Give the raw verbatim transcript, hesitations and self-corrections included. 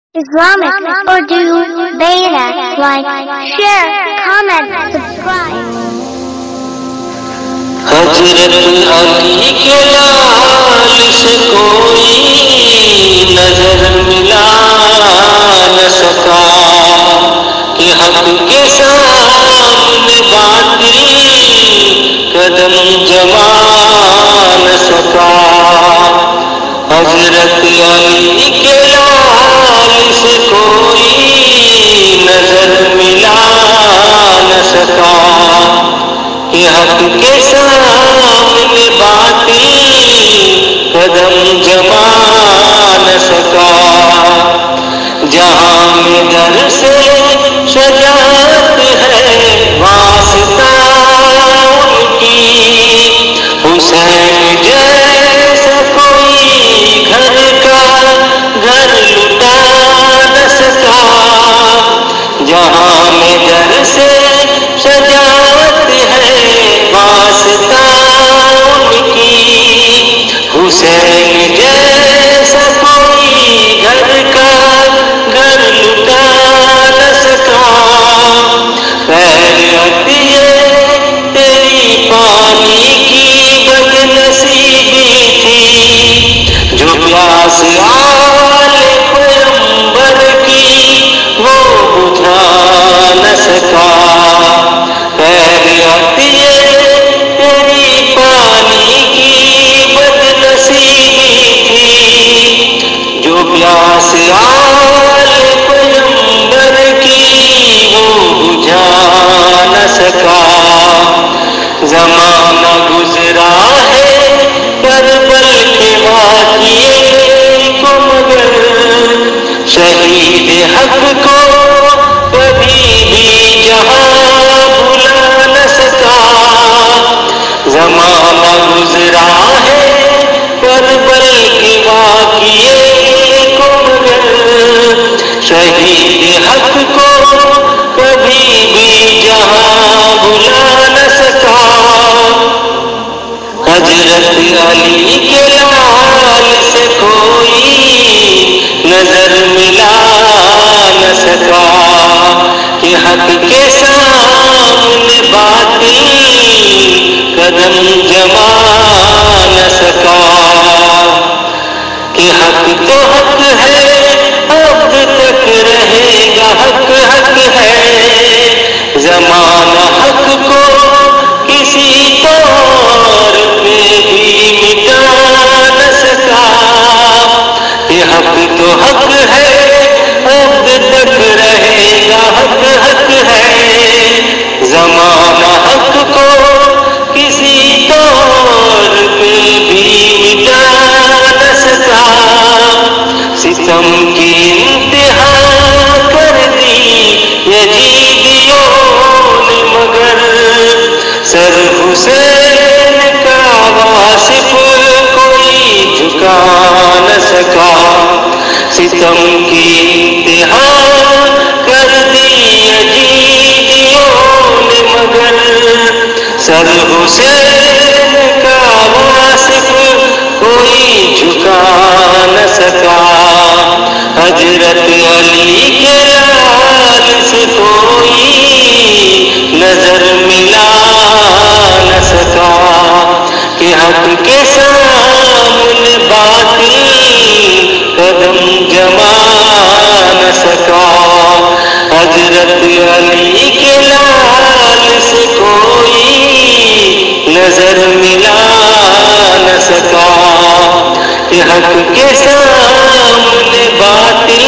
Islamic Urdu Beta. Like, share, comment, subscribe. حضرت علی کے لال سے کوئی نظر ملا نہ سکا کہ حق کے سامنے باطل قدم جما نہ سکا. حضرت علی کے لال سے کوئی نظر ملا نہ سکا کہ حق کے سامنے باطل قدم جما نہ سکا. جہاں میں در سے شجاعت ہے واسطہ ان کی، حسین جیسا کوئی گھر کا گھر لٹا نہ سکا. جہاں میں در سے شجاعت ہے واسطہ ان کی، حسین جیسا کوئی گھر کا گھر لٹا نہ سکا. خیریت یہ تیری پانی کی بد نصیبی تھی جو پیاس آل پیغمبر کی وہ بجھا نہ سکا. خیریت یہ تیری پانی کی بد نصیبی تھی جو پیاس آل پیغمبر کی وہ بجھا نہ سکا. زمانہ گزرا ہے کربل کے واقعے کو مگر شہید حق کو کبھی بھی جہاں بھلا نہ سکا. زمانہ گزرا ہے کربل کے واقعے کو مگر شہید حق کو کبھی بھی جہاں بھلا نہ سکا. حضرت علی کے لال سے کوئی نظر ملا نہ سکا کہ حق کے سامنے باطل قدم جما نہ سکا. کہ حق تو حق ہے اب تک رہے گا، حق حق ہے. زمانہ حق کو کسی طور پہ بھی مٹا نہ سکا. کہ حق تو حق ہے اب تک رہے گا، حق حق ہے. زمانہ حق کو کسی طور پہ بھی مٹا نہ سکا. ستم کی انتہا کر دی یزیدیوں نے مگر سر حسین کا واصف کوئی جھکا نہ سکا. ستم کی انتہا کر دی یزیدیوں نے مگر سر حسین کا واصف کوئی جھکا نہ سکا. حضرت علی کے لال سے کوئی نظر ملا نہ سکا کہ حق کے سامنے باطل قدم جما نہ سکا. حضرت علی کے لال سے کوئی نظر ملا نہ سکا کہ حق کے سامنے باطل